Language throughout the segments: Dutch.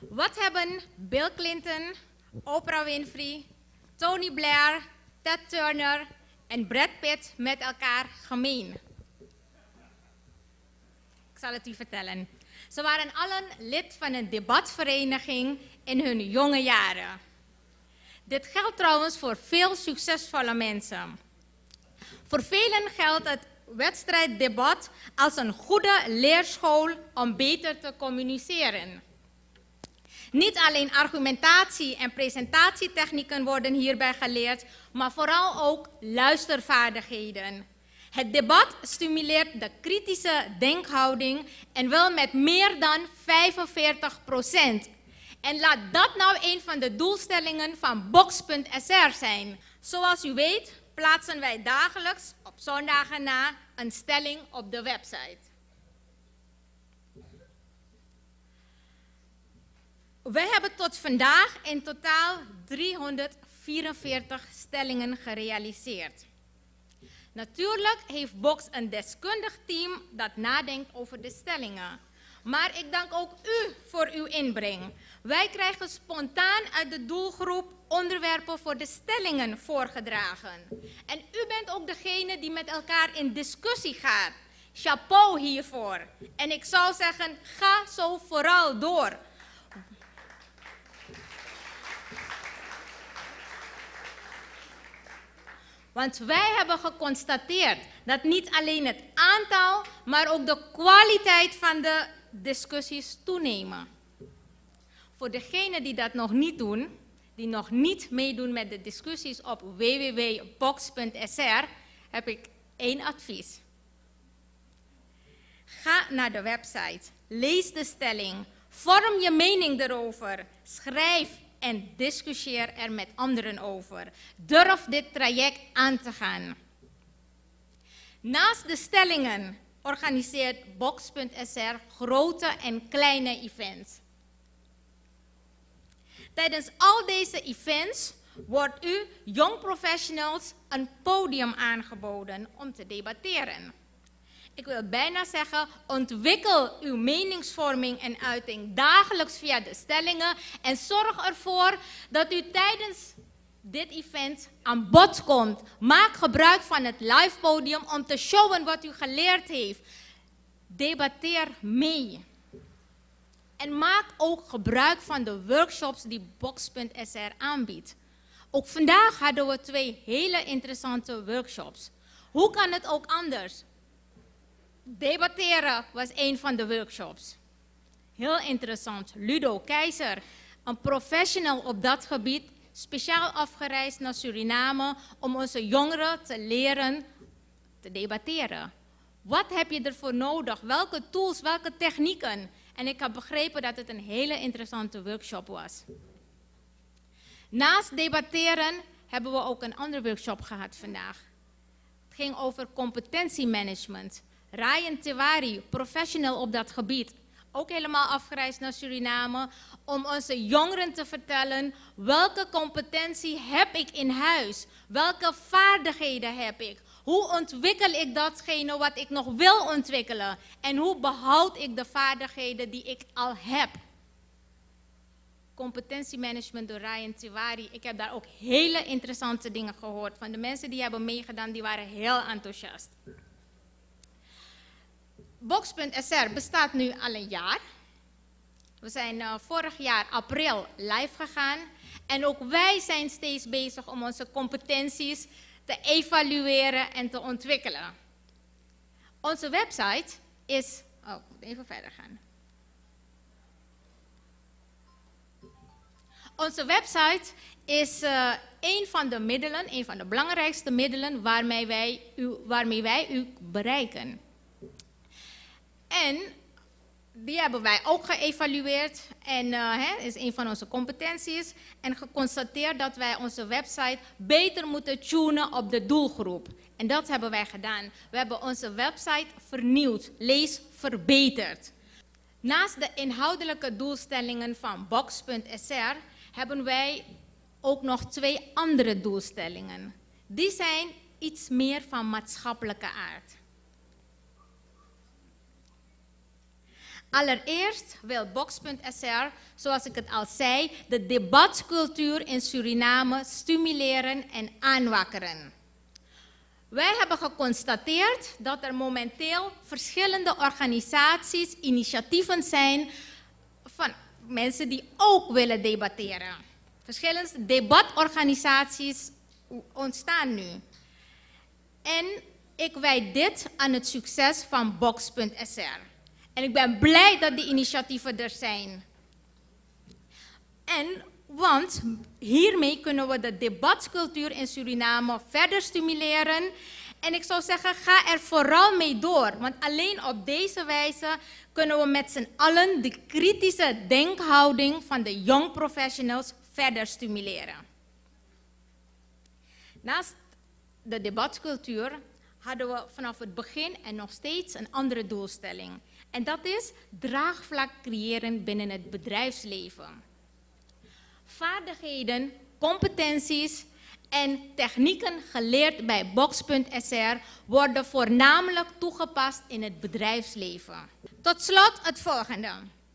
Wat hebben Bill Clinton, Oprah Winfrey, Tony Blair, Ted Turner en Brad Pitt met elkaar gemeen? Ik zal het u vertellen. Ze waren allen lid van een debatvereniging in hun jonge jaren. Dit geldt trouwens voor veel succesvolle mensen. Voor velen geldt het wedstrijddebat als een goede leerschool om beter te communiceren. Niet alleen argumentatie- en presentatietechnieken worden hierbij geleerd, maar vooral ook luistervaardigheden. Het debat stimuleert de kritische denkhouding en wel met meer dan 45%. En laat dat nou een van de doelstellingen van Box.sr zijn. Zoals u weet plaatsen wij dagelijks op zondagen na een stelling op de website. Wij hebben tot vandaag in totaal 344 stellingen gerealiseerd. Natuurlijk heeft Box een deskundig team dat nadenkt over de stellingen. Maar ik dank ook u voor uw inbreng. Wij krijgen spontaan uit de doelgroep onderwerpen voor de stellingen voorgedragen. En u bent ook degene die met elkaar in discussie gaat. Chapeau hiervoor. En ik zou zeggen, ga zo vooral door. Want wij hebben geconstateerd dat niet alleen het aantal, maar ook de kwaliteit van de discussies toenemen. Voor degenen die dat nog niet doen, die nog niet meedoen met de discussies op www.box.sr, heb ik één advies. Ga naar de website, lees de stelling, vorm je mening erover, schrijf en discussieer er met anderen over. Durf dit traject aan te gaan. Naast de stellingen organiseert Box.sr grote en kleine events. Tijdens al deze events wordt u, young professionals, een podium aangeboden om te debatteren. Ik wil bijna zeggen, ontwikkel uw meningsvorming en uiting dagelijks via de stellingen en zorg ervoor dat u tijdens dit event aan bod komt. Maak gebruik van het live podium om te showen wat u geleerd heeft. Debatteer mee. En maak ook gebruik van de workshops die Box.sr aanbiedt. Ook vandaag hadden we 2 hele interessante workshops. Hoe kan het ook anders? Debatteren was een van de workshops. Heel interessant. Ludo Keizer, een professional op dat gebied, speciaal afgereisd naar Suriname om onze jongeren te leren te debatteren. Wat heb je ervoor nodig? Welke tools, welke technieken? En ik heb begrepen dat het een hele interessante workshop was. Naast debatteren hebben we ook een andere workshop gehad vandaag. Het ging over competentiemanagement. Ryan Tewari, professional op dat gebied, ook helemaal afgereisd naar Suriname, om onze jongeren te vertellen welke competentie heb ik in huis, welke vaardigheden heb ik, hoe ontwikkel ik datgene wat ik nog wil ontwikkelen en hoe behoud ik de vaardigheden die ik al heb. Competentiemanagement door Ryan Tewari. Ik heb daar ook hele interessante dingen gehoord van de mensen die hebben meegedaan, die waren heel enthousiast. Box.sr bestaat nu al een jaar. We zijn vorig jaar april live gegaan. En ook wij zijn steeds bezig om onze competenties te evalueren en te ontwikkelen. Onze website is... Oh, ik moet even verder gaan. Onze website is een van de middelen, een van de belangrijkste middelen waarmee wij u bereiken. En die hebben wij ook geëvalueerd en is een van onze competenties. En geconstateerd dat wij onze website beter moeten tunen op de doelgroep. En dat hebben wij gedaan. We hebben onze website vernieuwd, lees verbeterd. Naast de inhoudelijke doelstellingen van Box.sr hebben wij ook nog 2 andere doelstellingen. Die zijn iets meer van maatschappelijke aard. Allereerst wil Box.sr, zoals ik het al zei, de debatcultuur in Suriname stimuleren en aanwakkeren. Wij hebben geconstateerd dat er momenteel verschillende organisaties, initiatieven zijn van mensen die ook willen debatteren. Verschillende debatorganisaties ontstaan nu. En ik wijd dit aan het succes van Box.sr. En ik ben blij dat die initiatieven er zijn. Want hiermee kunnen we de debatcultuur in Suriname verder stimuleren. En ik zou zeggen, ga er vooral mee door. Want alleen op deze wijze kunnen we met z'n allen de kritische denkhouding van de young professionals verder stimuleren. Naast de debatcultuur hadden we vanaf het begin en nog steeds een andere doelstelling. En dat is draagvlak creëren binnen het bedrijfsleven. Vaardigheden, competenties en technieken geleerd bij Box.sr worden voornamelijk toegepast in het bedrijfsleven. Tot slot het volgende.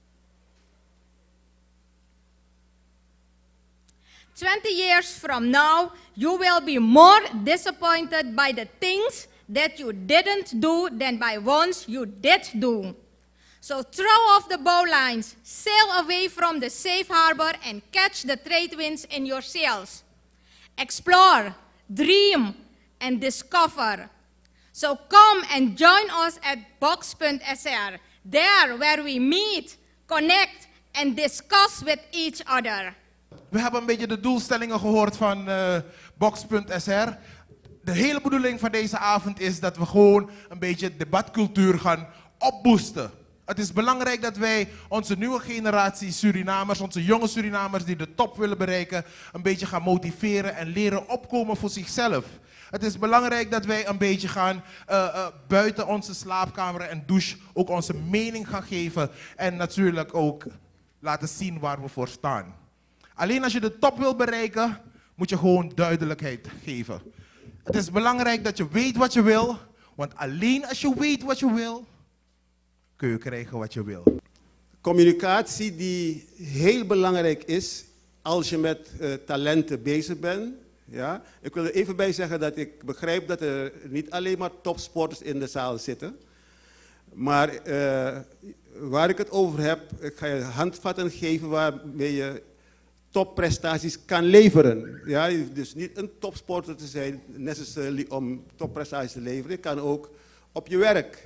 20 years from now, you will be more disappointed by the things that you didn't do than by ones you did do. So throw off the bowlines, sail away from the safe harbor and catch the trade winds in your sails. Explore, dream and discover. So come and join us at Box.sr, there where we meet, connect and discuss with each other. We hebben een beetje de doelstellingen gehoord van Box.sr. De hele bedoeling van deze avond is dat we gewoon een beetje debatcultuur gaan opboosten. Het is belangrijk dat wij onze nieuwe generatie Surinamers, onze jonge Surinamers die de top willen bereiken, een beetje gaan motiveren en leren opkomen voor zichzelf. Het is belangrijk dat wij een beetje gaan buiten onze slaapkamer en douche ook onze mening gaan geven en natuurlijk ook laten zien waar we voor staan. Alleen als je de top wil bereiken, moet je gewoon duidelijkheid geven. Het is belangrijk dat je weet wat je wil, want alleen als je weet wat je wil, kun je krijgen wat je wil. Communicatie die heel belangrijk is als je met talenten bezig bent. Ja? Ik wil er even bij zeggen dat ik begrijp dat er niet alleen maar topsporters in de zaal zitten. Maar waar ik het over heb, ik ga je handvatten geven waarmee je topprestaties kan leveren. Ja? Je hoeft dus niet een topsporter te zijn, necessarily om topprestaties te leveren. Je kan ook op je werk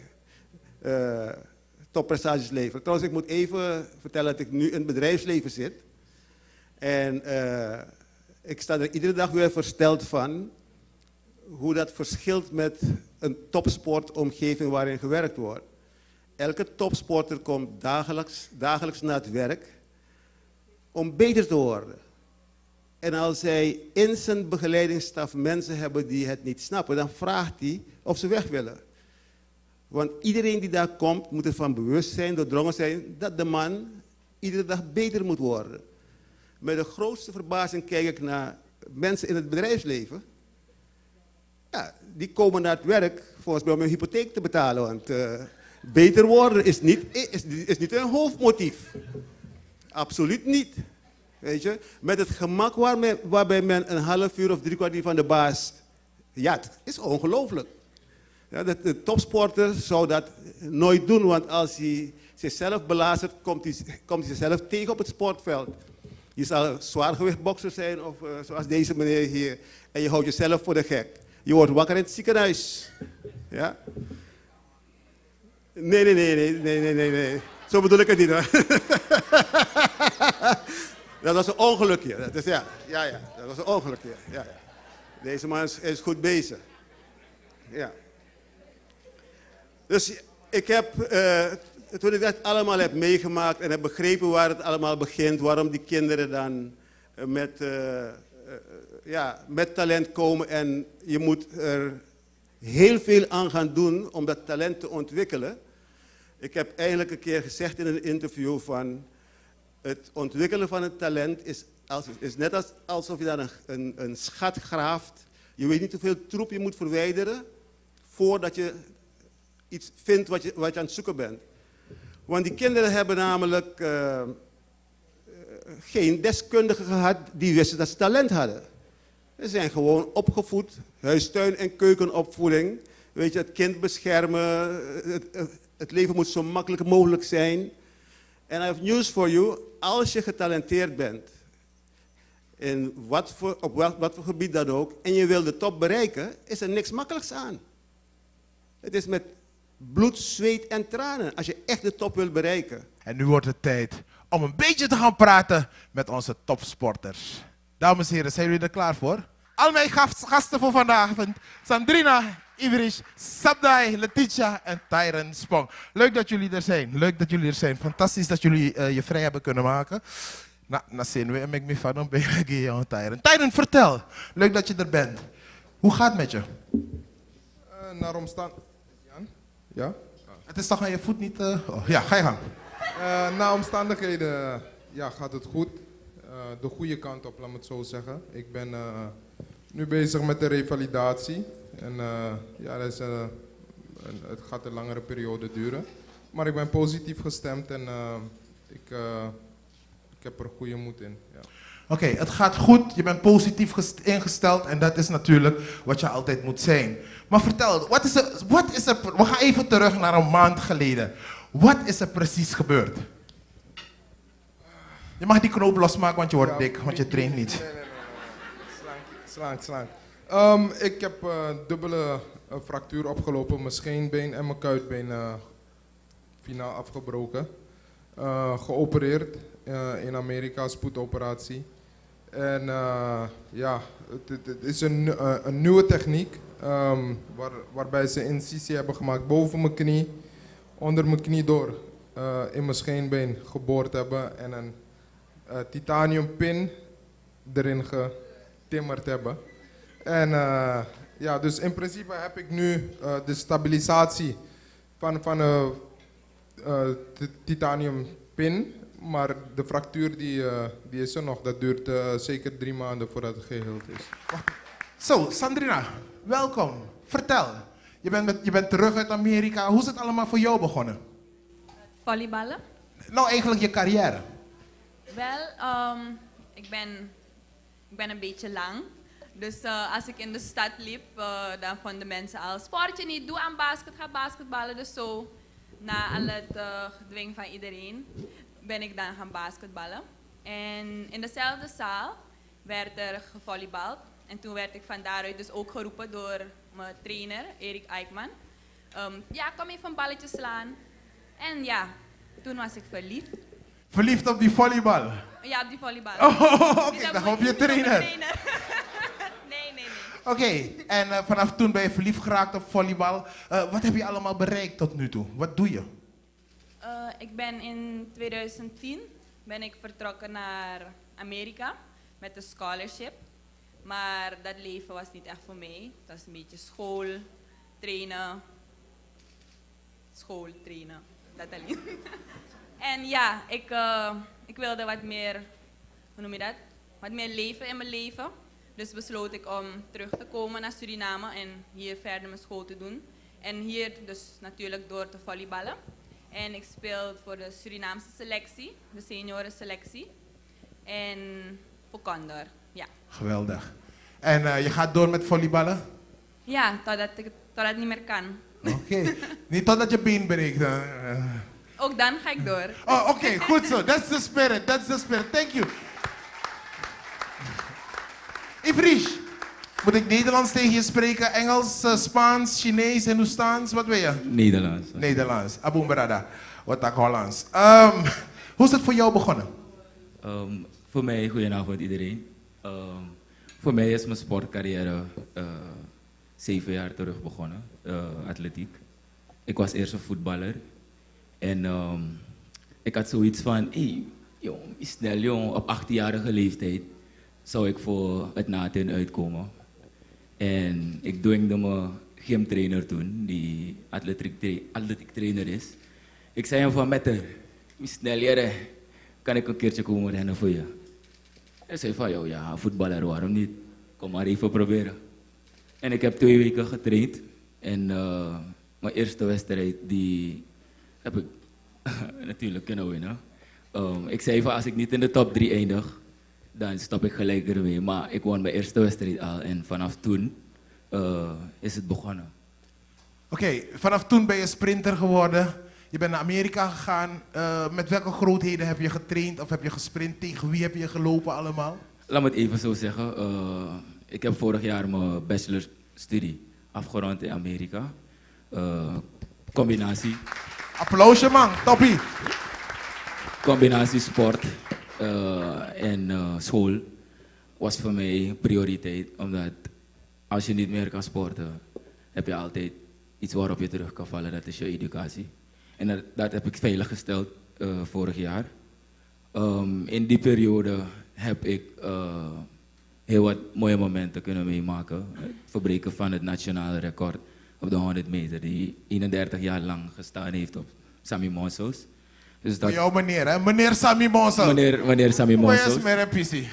topprestaties leveren. Trouwens, ik moet even vertellen dat ik nu in het bedrijfsleven zit. En ik sta er iedere dag weer versteld van hoe dat verschilt met een topsportomgeving waarin gewerkt wordt. Elke topsporter komt dagelijks naar het werk om beter te worden. En als hij in zijn begeleidingsstaf mensen hebben die het niet snappen, dan vraagt hij of ze weg willen. Want iedereen die daar komt, moet ervan bewust zijn, doordrongen zijn, dat de man iedere dag beter moet worden. Met de grootste verbazing kijk ik naar mensen in het bedrijfsleven. Ja, die komen naar het werk volgens mij om hun hypotheek te betalen. Want beter worden is niet een hoofdmotief. Absoluut niet. Weet je? Met het gemak waarbij men een half uur of 3 kwartier van de baas jat, is ongelooflijk. Ja, de topsporter zou dat nooit doen, want als hij zichzelf belazert, komt hij zichzelf tegen op het sportveld. Je zal zwaargewichtbokser zijn of zoals deze meneer hier en je houdt jezelf voor de gek. Je wordt wakker in het ziekenhuis. Ja? Nee. Zo bedoel ik het niet hoor. Dat was een ongelukje. Dat was een ongelukje. Ja. Deze man is goed bezig. Ja. Dus ik heb, toen ik dat allemaal heb meegemaakt en heb begrepen waar het allemaal begint, waarom die kinderen dan met talent komen en je moet er heel veel aan gaan doen om dat talent te ontwikkelen. Ik heb eigenlijk een keer gezegd in een interview van het ontwikkelen van een talent is net alsof je daar een schat graaft. Je weet niet hoeveel troep je moet verwijderen voordat je iets vindt wat je aan het zoeken bent. Want die kinderen hebben namelijk geen deskundigen gehad die wisten dat ze talent hadden. Ze zijn gewoon opgevoed, huistuin- en keukenopvoeding. Weet je, het kind beschermen, het leven moet zo makkelijk mogelijk zijn. En I have news for you, als je getalenteerd bent, op wat voor gebied dan ook, en je wil de top bereiken, is er niks makkelijks aan. Het is met bloed, zweet en tranen als je echt de top wilt bereiken. En nu wordt het tijd om een beetje te gaan praten met onze topsporters. Dames en heren, zijn jullie er klaar voor? Al mijn gasten voor vandaag: Sandrina, Ivrish, Sabdai, Letitia en Tyron Spong. Leuk dat jullie er zijn. Leuk dat jullie er zijn. Fantastisch dat jullie je vrij hebben kunnen maken. Na zin we en ik me van een Tyron. Tyron, vertel. Leuk dat je er bent. Hoe gaat het met je? Naar omstandigheden. Ja? Het is toch aan je voet niet... Ja, ga je gang. Naar omstandigheden gaat het goed. De goede kant op, laat me het zo zeggen. Ik ben nu bezig met de revalidatie. En het gaat een langere periode duren. Maar ik ben positief gestemd en ik heb er goede moed in. Ja. Oké, het gaat goed, je bent positief ingesteld en dat is natuurlijk wat je altijd moet zijn. Maar vertel, we gaan even terug naar een maand geleden. Wat is er precies gebeurd? Je mag die knoop losmaken, want je wordt dik, want je traint niet. Nee. Slank. Ik heb dubbele fractuur opgelopen, mijn scheenbeen en mijn kuitbeen finaal afgebroken. Geopereerd in Amerika, spoedoperatie. En het is een nieuwe techniek waarbij ze incisie hebben gemaakt boven mijn knie, onder mijn knie door, in mijn scheenbeen geboord hebben en een titanium pin erin getimmerd hebben. En dus in principe heb ik nu de stabilisatie van een titanium pin. Maar de fractuur die is er nog. Dat duurt zeker 3 maanden voordat het geheeld is. Zo, Sandrina, welkom. Vertel. Je bent terug uit Amerika. Hoe is het allemaal voor jou begonnen? Volleyballen? Nou, eigenlijk je carrière. Wel, ik ben een beetje lang. Dus als ik in de stad liep, dan vonden mensen al: sportje niet, doe aan ga basketballen. Dus zo, na al het gedwing van iedereen, ben ik dan gaan basketballen. En in dezelfde zaal werd er gevolleybald. En toen werd ik van daaruit dus ook geroepen door mijn trainer, Erik Eijkman. Kom even een balletje slaan. En ja, toen was ik verliefd. Verliefd op die volleybal? Ja, op die volleybal. Oké, ik dacht op je trainer. Nee. Oké, en vanaf toen ben je verliefd geraakt op volleybal. Wat heb je allemaal bereikt tot nu toe? Wat doe je? Ik ben in 2010 vertrokken naar Amerika met een scholarship. Maar dat leven was niet echt voor mij. Het was een beetje school, trainen, dat alleen. En ja, ik wilde wat meer, hoe noem je dat? Wat meer leven in mijn leven. Dus besloot ik om terug te komen naar Suriname en hier verder mijn school te doen. En hier dus natuurlijk door te volleyballen. En ik speel voor de Surinaamse selectie, de seniorenselectie. En voor Condor, ja. Geweldig. En je gaat door met volleyballen? Ja, totdat het niet meer kan. Oké. Niet totdat je been breekt. Ook dan ga ik door. Oh, oké, goed zo. That's the spirit. Thank you. Ivrish, moet ik Nederlands tegen je spreken? Engels, Spaans, Chinees, Hindoestaans? Wat wil je? Nederlands. Abu Barada. Wat ik Hollands. Hoe is het voor jou begonnen? Voor mij, goedenavond iedereen. Voor mij is mijn sportcarrière 7 jaar terug begonnen, atletiek. Ik was eerst een voetballer. En ik had zoiets van: hey, snel jong, op 18-jarige leeftijd zou ik voor het naten uitkomen. En ik dwingde mijn gymtrainer toen, die atletiek trainer is. Ik zei hem van: Metter, snel jere, kan ik een keertje komen rennen voor je? Hij zei van: ja, voetballer, waarom niet? Kom maar even proberen. En ik heb 2 weken getraind. En mijn eerste wedstrijd die heb ik natuurlijk kunnen winnen. Ik zei van als ik niet in de top 3 eindig, dan stop ik gelijk ermee. Maar ik won mijn eerste wedstrijd al en vanaf toen is het begonnen. Oké, vanaf toen ben je sprinter geworden. Je bent naar Amerika gegaan. Met welke grootheden heb je getraind of heb je gesprint? Tegen wie heb je gelopen allemaal? Laat me het even zo zeggen. Ik heb vorig jaar mijn bachelorstudie afgerond in Amerika. Combinatie. Applausje man, toppie. Combinatie sport en school was voor mij prioriteit. Omdat als je niet meer kan sporten, heb je altijd iets waarop je terug kan vallen. Dat is je educatie. En dat heb ik veilig gesteld vorig jaar. In die periode heb ik heel wat mooie momenten kunnen meemaken. Het verbreken van het nationale record op de 100 meter, die 31 jaar lang gestaan heeft op Sammy Monsels. Dus Voor jou meneer, hè? Meneer Sammy Monsel. Meneer Sammy Monsels. Hoe is meer pissie?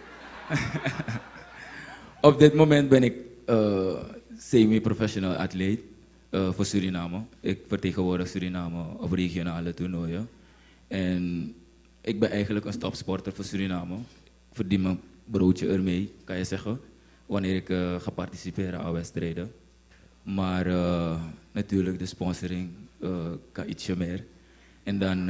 Op dit moment ben ik semi-professional atleet voor Suriname. Ik vertegenwoordig Suriname op regionale toernooien. En ik ben eigenlijk een topsporter voor Suriname. Ik verdien mijn broodje ermee, kan je zeggen, wanneer ik ga participeren aan wedstrijden. Maar natuurlijk de sponsoring kan ietsje meer. En dan...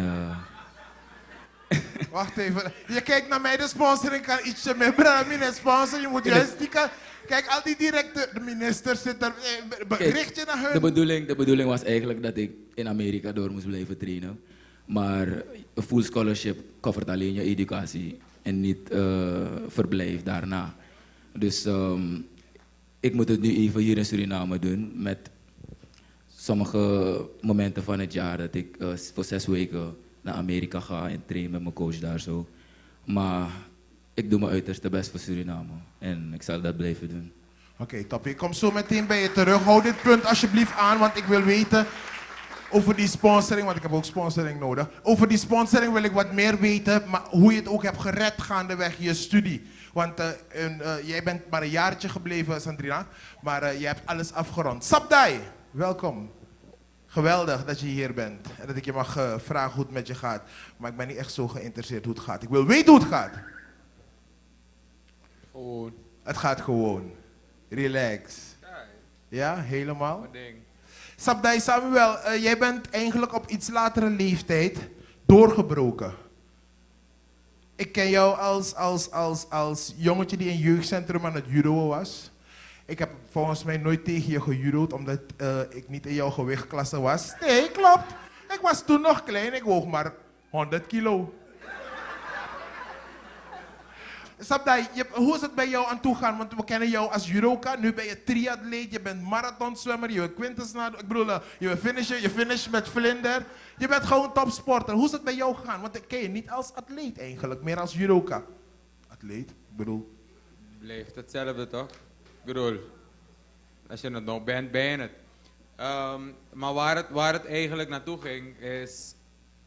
Wacht even, je kijkt naar mij, de sponsoring kan ietsje meer. Brada, sponsor, je moet juist die kan... Kijk, al die directe, de minister zit er, richt je naar hun. De bedoeling was eigenlijk dat ik in Amerika door moest blijven trainen. Maar een full scholarship covert alleen je educatie en niet verblijf daarna. Dus ik moet het nu even hier in Suriname doen met sommige momenten van het jaar dat ik voor 6 weken naar Amerika ga en train met mijn coach daar zo. Maar ik doe mijn uiterste best voor Suriname en ik zal dat blijven doen. Oké, top. Ik kom zo meteen bij je terug. Hou dit punt alsjeblieft aan, want ik wil weten over die sponsoring, want ik heb ook sponsoring nodig. Over die sponsoring wil ik wat meer weten, maar hoe je het ook hebt gered gaandeweg je studie. Want jij bent maar een jaartje gebleven, Sandrina, maar jij hebt alles afgerond. Sabdai, welkom. Geweldig dat je hier bent en dat ik je mag vragen hoe het met je gaat. Maar ik ben niet echt zo geïnteresseerd hoe het gaat. Ik wil weten hoe het gaat. Gewoon. Het gaat gewoon. Relax. Ja, helemaal. Mijn ding. Sabdai Samuel, jij bent eigenlijk op iets latere leeftijd doorgebroken. Ik ken jou als jongetje die in jeugdcentrum aan het judoën was. Ik heb volgens mij nooit tegen je gejudo'd omdat ik niet in jouw gewichtklasse was. Nee, klopt. Ik was toen nog klein, ik woog maar 100 kilo. Sabdai, hoe is het bij jou aan toe gaan? Want we kennen jou als judoka, nu ben je triatleet, je bent marathonzwemmer, je bent quintessnader, ik bedoel, je bent finisher, je finish met vlinder. Je bent gewoon topsporter. Hoe is het bij jou gegaan? Want ik ken je niet als atleet eigenlijk, meer als judoka. Atleet, ik bedoel. Blijft hetzelfde toch? Ik bedoel, als je het nog bent, ben je het. Maar waar het eigenlijk naartoe ging is,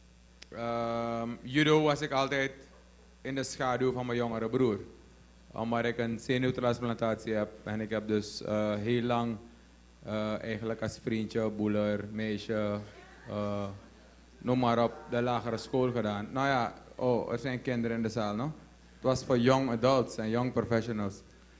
judo was ik altijd in de schaduw van mijn jongere broer. Omdat ik een zenuwtransplantatie heb en ik heb dus heel lang eigenlijk als vriendje, boeler, meisje, noem maar op, de lagere school gedaan. Nou ja, er zijn kinderen in de zaal, no? Het was voor young adults en young professionals.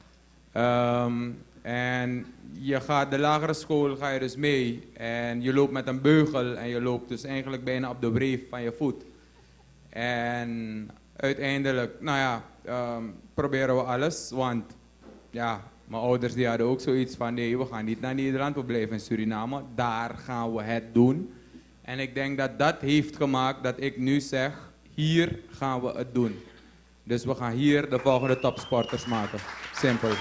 En je gaat de lagere school ga je dus mee en je loopt met een beugel en je loopt dus eigenlijk bijna op de wreef van je voet. En uiteindelijk, nou ja, proberen we alles, want ja, mijn ouders die hadden ook zoiets van nee, we gaan niet naar Nederland, we blijven in Suriname, daar gaan we het doen. En ik denk dat dat heeft gemaakt dat ik nu zeg, hier gaan we het doen. Dus we gaan hier de volgende topsporters maken. Simpel.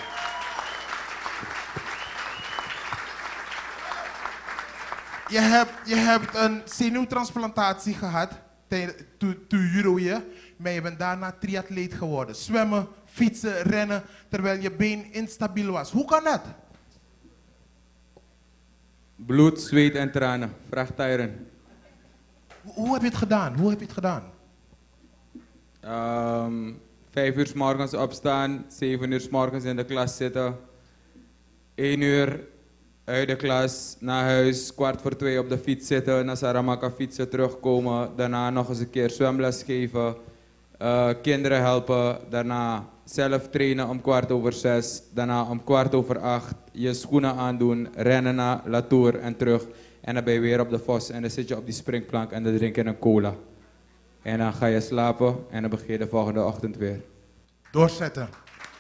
Je hebt een zenuwtransplantatie gehad toen judo je, maar je bent daarna triatleet geworden. Zwemmen, fietsen, rennen, terwijl je been instabiel was. Hoe kan dat? Bloed, zweet en tranen. Vraag Tyron. Hoe heb je het gedaan? 5 uur 's morgens opstaan, 7 uur 's morgens in de klas zitten. 1 uur uit de klas, naar huis, 1:15 op de fiets zitten, naar Saramaka fietsen, terugkomen. Daarna nog eens een keer zwemles geven, kinderen helpen. Daarna zelf trainen om 6:15. Daarna om 7:15 je schoenen aandoen, rennen naar Latour en terug. En dan ben je weer op de Vos en dan zit je op die springplank en dan drink je een cola. En dan ga je slapen en dan begin je de volgende ochtend weer. Doorzetten.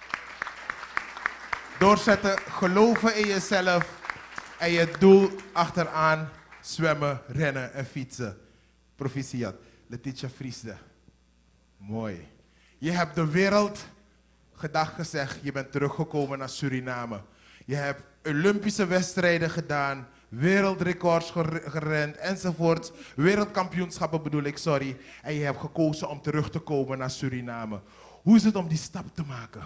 Doorzetten, geloven in jezelf en je doel achteraan. Zwemmen, rennen en fietsen. Proficiat. Letitia Vriesde. Mooi. Je hebt de wereld gedag gezegd. Je bent teruggekomen naar Suriname. Je hebt Olympische wedstrijden gedaan. Wereldrecords gerend enzovoort. Wereldkampioenschappen bedoel ik, sorry. En je hebt gekozen om terug te komen naar Suriname. Hoe is het om die stap te maken?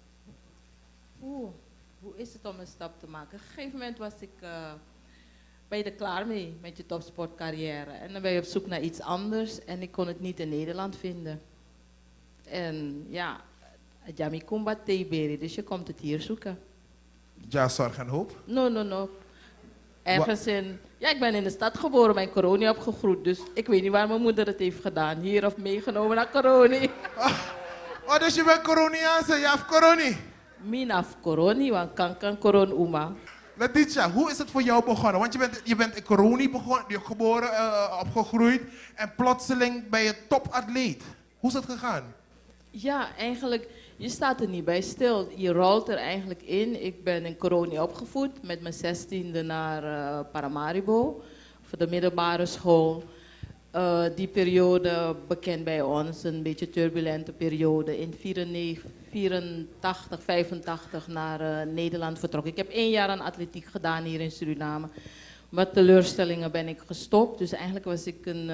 Hoe is het om een stap te maken? Op een gegeven moment ben je er klaar mee met je topsportcarrière. En dan ben je op zoek naar iets anders en ik kon het niet in Nederland vinden. En ja, Jami Kumba Teberi, dus je komt het hier zoeken. Ja, zorg en hoop? No. Ergens ja, ik ben in de stad geboren, ben in Coroni opgegroeid. Dus ik weet niet waar mijn moeder het heeft gedaan. Hier of meegenomen naar Coroni. Oh, dus je bent Coroniaanse, je hebt Coroni? Min af Coroni, want kan Coron Uma. Letitia, hoe is het voor jou begonnen? Want je bent in Coroni geboren, opgegroeid. En plotseling ben je topatleet. Hoe is het gegaan? Ja, eigenlijk, je staat er niet bij stil. Je rolt er eigenlijk in. Ik ben in Coroni opgevoed, met mijn 16e naar Paramaribo, voor de middelbare school. Die periode, bekend bij ons, een beetje turbulente periode. In 84, 85 naar Nederland vertrokken. Ik heb 1 jaar aan atletiek gedaan hier in Suriname. Met teleurstellingen ben ik gestopt. Dus eigenlijk was ik een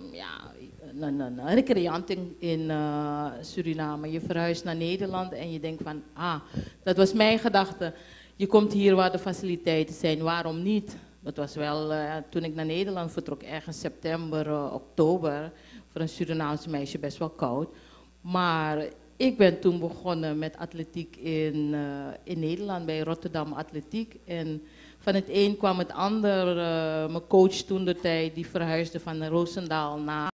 recreant in Suriname. Je verhuist naar Nederland en je denkt van, dat was mijn gedachte. Je komt hier waar de faciliteiten zijn, waarom niet? Dat was wel toen ik naar Nederland vertrok, ergens september, oktober. Voor een Surinaamse meisje best wel koud. Maar ik ben toen begonnen met atletiek in Nederland, bij Rotterdam Atletiek. En van het een kwam het ander. Mijn coach toen de tijd, die verhuisde van Roosendaal naar